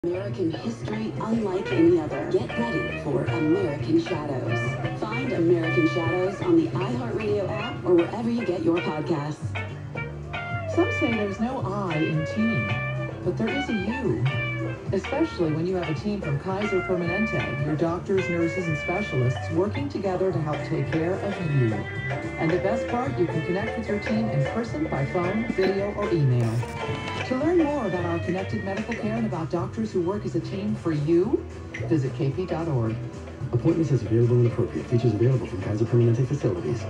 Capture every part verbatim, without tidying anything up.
American history unlike any other. Get ready for American Shadows. Find American Shadows on the iHeartRadio app or wherever you get your podcasts. Some say there's no I in team, but there is a you. Especially when you have a team from Kaiser Permanente, your doctors, nurses, and specialists working together to help take care of you. And the best part, you can connect with your team in person, by phone, video, or email. To learn more about our connected medical care and about doctors who work as a team for you, visit k p dot org. Appointments as available and appropriate. Features available from Kaiser Permanente facilities.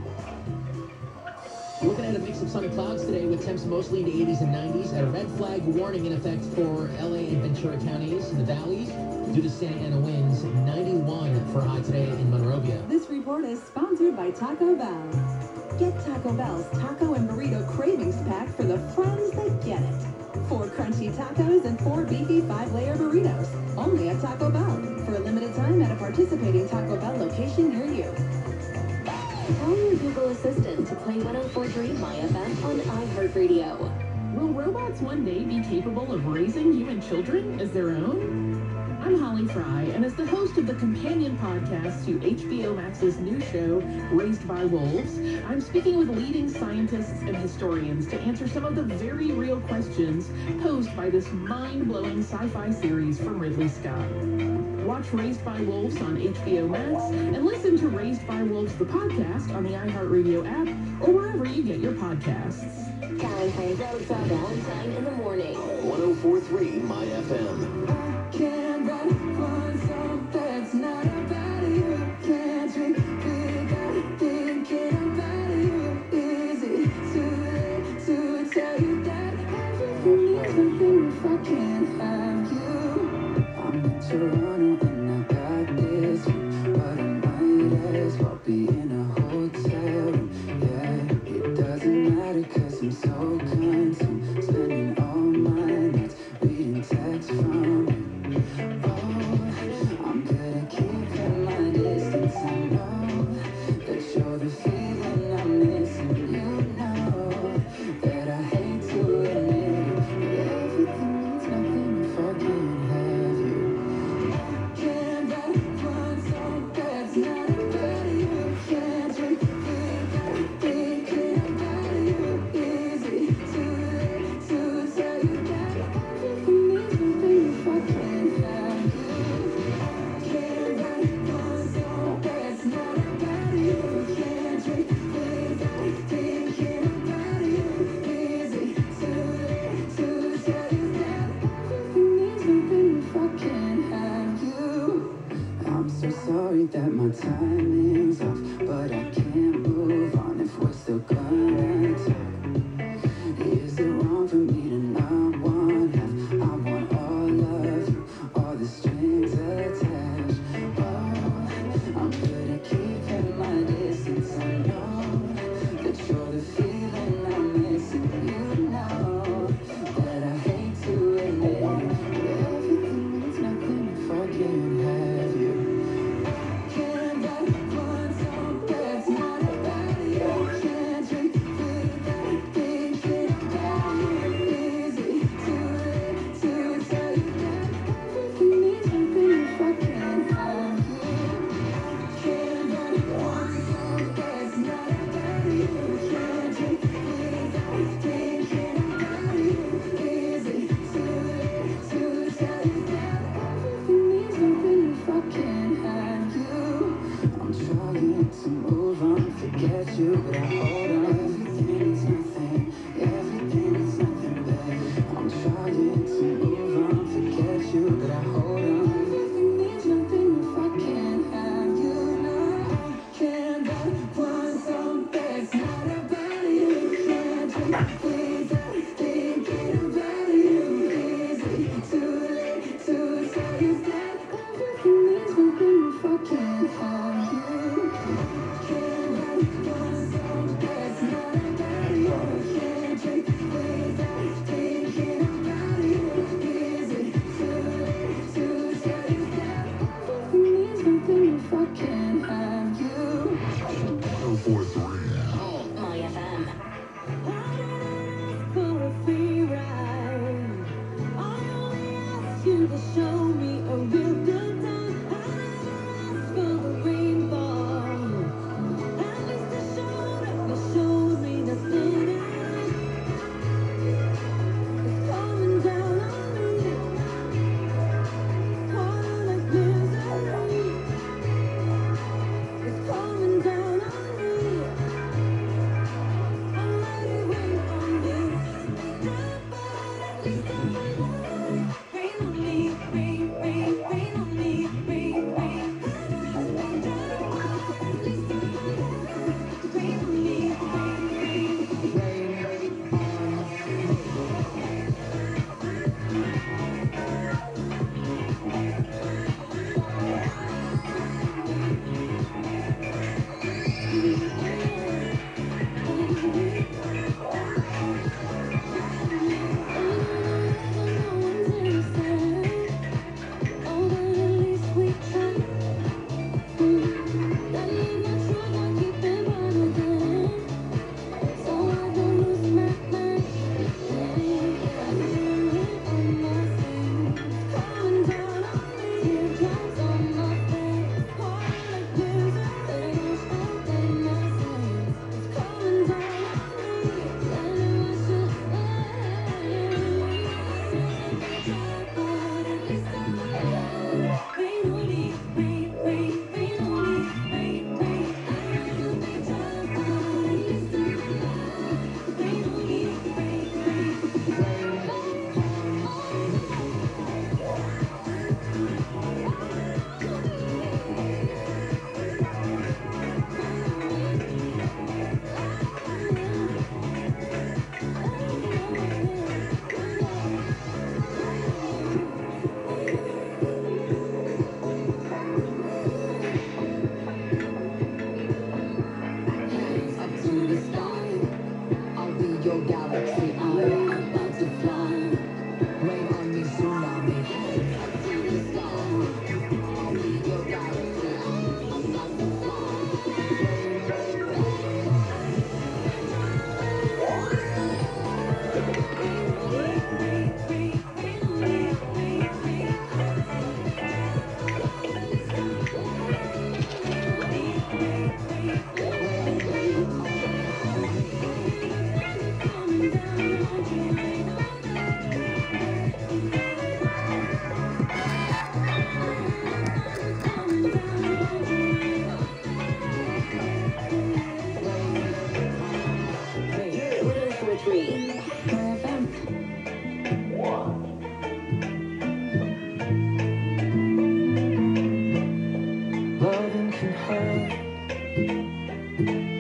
Looking at a mix of sun and clouds today with temps mostly in the eighties and nineties. A red flag warning in effect for L A and Ventura counties in the valleys due to Santa Ana winds. ninety-one for high today in Monrovia. This report is sponsored by Taco Bell. Get Taco Bell's Taco and Burrito Cravings Pack for the friends that get it. Four crunchy tacos and four beefy five-layer burritos. Only at Taco Bell. For a limited time at a participating Taco Bell location near you. Tell your Google Assistant to play one oh four point three MyFM on iHeartRadio. Will robots one day be capable of raising human children as their own? I'm Holly Fry, and as the host of the companion podcast to H B O Max's new show, Raised by Wolves, I'm speaking with leading scientists and historians to answer some of the very real questions posed by this mind-blowing sci-fi series from Ridley Scott. Watch Raised by Wolves on H B O Max, and listen to Raised by Wolves, the podcast, on the iHeartRadio app, or wherever you get your podcasts. Time for Road from Valentine in the morning. one oh four point three MyFM. Can't write one song that's not about you. Can't drink without thinking about you. Is it too late to tell you that everything means nothing if I can't have you? I'm in Toronto and I got this one, but I might as well be in a hotel room. Yeah, it doesn't matter 'cause I'm so consumed, spending all my nights reading texts from you. I'm good at keeping my distance. I know that you're the feeling I'm missing. You know that I hate to admit it, but everything means nothing if I can't have you. Can't write one song that's not about you. Can't drink without thinking about you. Is it too late to tell you that everything means nothing if I can't have you? Sorry that my timing's off, but I can't move on if we're still gonna talk. Is it wrong for me to not want half? I want all of you, all the strings attached. Oh, I'm good at keeping my distance. I know that you're the feeling I'm missing. You know that I hate to admit it, but everything means nothing if I can't have you. Can't write one song that's not about Loving can hurt.